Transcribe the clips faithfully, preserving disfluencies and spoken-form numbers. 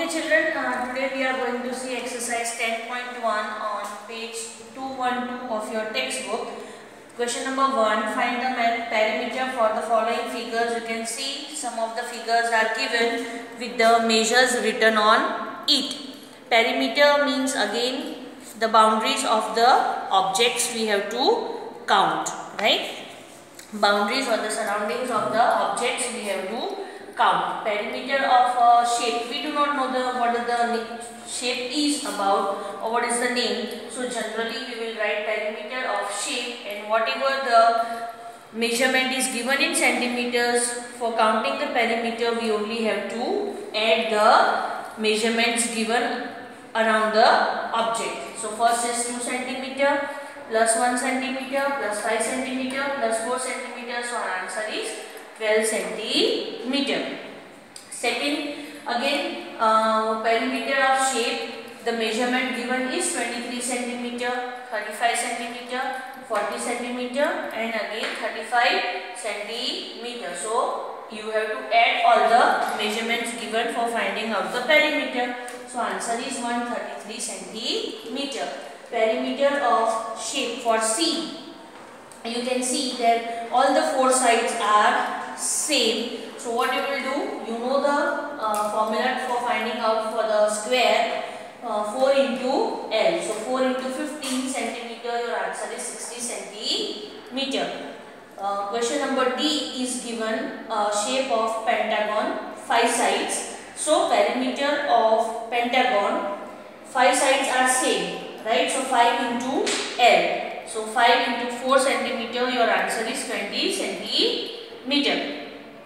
Okay children, uh, today we are going to see exercise ten point one on page two twelve of your textbook. Question number one, find the perimeter for the following figures. You can see some of the figures are given with the measures written on it. Perimeter means again the boundaries of the objects we have to count, right? Boundaries or the surroundings of the objects we have to count. Perimeter of a shape, we do not know the what the shape is about or what is the name. So generally we will write perimeter of shape, and whatever the measurement is given in centimeters, for counting the perimeter we only have to add the measurements given around the object. So first is two centimeter plus one centimeter plus five centimeter plus four centimeter. So our answer is twelve centimeter. Second, again uh, perimeter of shape, the measurement given is twenty-three centimeter, thirty-five centimeter, forty centimeter, and again thirty-five centimeter. So you have to add all the measurements given for finding out the perimeter. So answer is one hundred thirty-three centimeter. Perimeter of shape for C, you can see that all the four sides are same. So what you will do, you know the uh, formula for finding out for the square, uh, four into L. So four into fifteen centimeter, your answer is sixty centimeter. Uh, question number D is given uh, shape of pentagon, five sides. So perimeter of pentagon, five sides are same, right? So five into L. So five into four centimeter, your answer is twenty centimeter.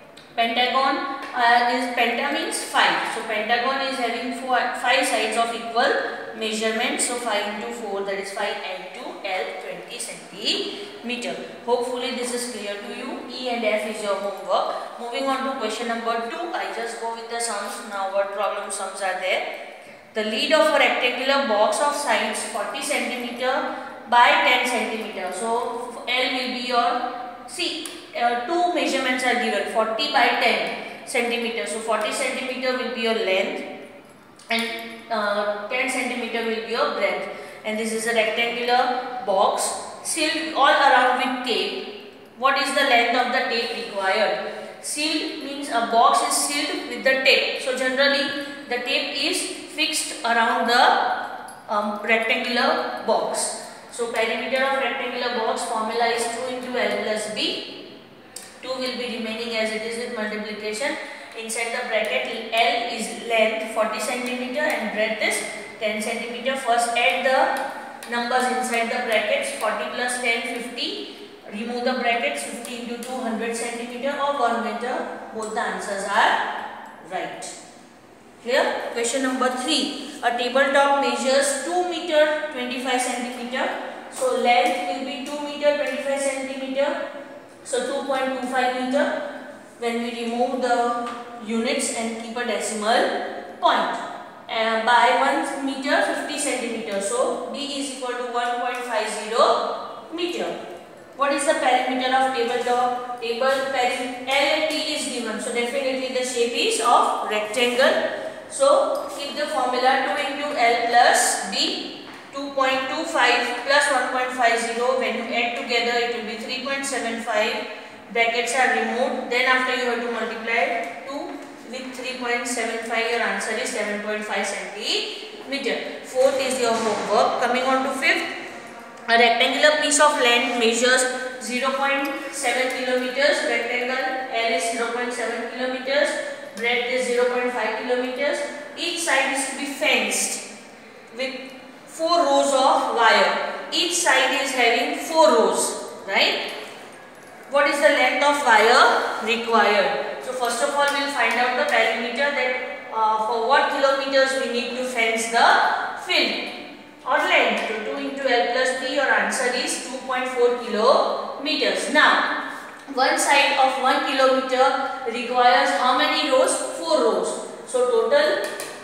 Pentagon uh, is, penta means five. So pentagon is having four, five sides of equal measurement. So five into four, that is five into L, twenty centimeter. Hopefully this is clear to you. E and F is your homework. Moving on to question number two. I just go with the sums. Now what problem sums are there? The lead of a rectangular box of sides forty centimeter by ten centimeter. So L will be your, see, uh, two measurements are given, forty by ten centimeter. So forty centimeter will be your length and uh, ten centimeter will be your breadth. And this is a rectangular box sealed all around with tape. What is the length of the tape required? Sealed means a box is sealed with the tape. So generally the tape is fixed around the um, rectangular box. So perimeter of rectangular box formula is two into L plus B. two will be remaining as it is with multiplication. Inside the bracket, L is length forty centimeter and breadth is ten centimeter. First add the numbers inside the brackets, forty plus ten, fifty. Remove the brackets, fifty into two, one hundred centimeter or one meter. Both the answers are right. Clear? Question number three. A tabletop measures two meter twenty-five centimeter. So length will be two meter twenty-five centimeter. So two point two five meter. When we remove the units and keep a decimal point. Uh, by one meter fifty centimeter. So D is equal to one point five zero meter. What is the perimeter of tabletop? Table perimeter L and T is given. So definitely the shape is of rectangle. So keep the formula two into L plus B, two point two five plus one point five zero. When you add together it will be three point seven five. Brackets are removed. Then after you have to multiply two with three point seven five. Your answer is seven point five centimeter. Fourth is your homework. Coming on to fifth. A rectangular piece of land measures zero point seven kilometers. Rectangle L is zero point seven kilometers. Breadth is zero point five kilometers. Each side is to be fenced with four rows of wire. Each side is having four rows, right? What is the length of wire required? So first of all we will find out the perimeter, that uh, for what kilometers we need to fence the field or length. So two into L plus B, your answer is two point four kilometers. Now one side of one kilometer requires how many rows? Four rows. So total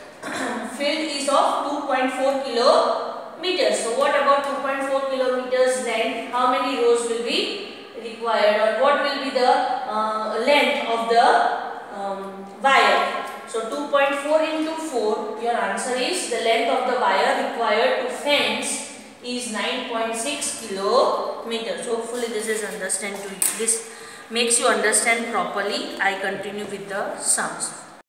field is of two point four kilometers. So what about two point four kilometers length? How many rows will be required, or what will be the uh, length of the um, wire? So two point four into four, your answer is the length of the wire required to fence is nine point six kilometers. Hopefully this is understand to you. This makes you understand properly. I continue with the sums.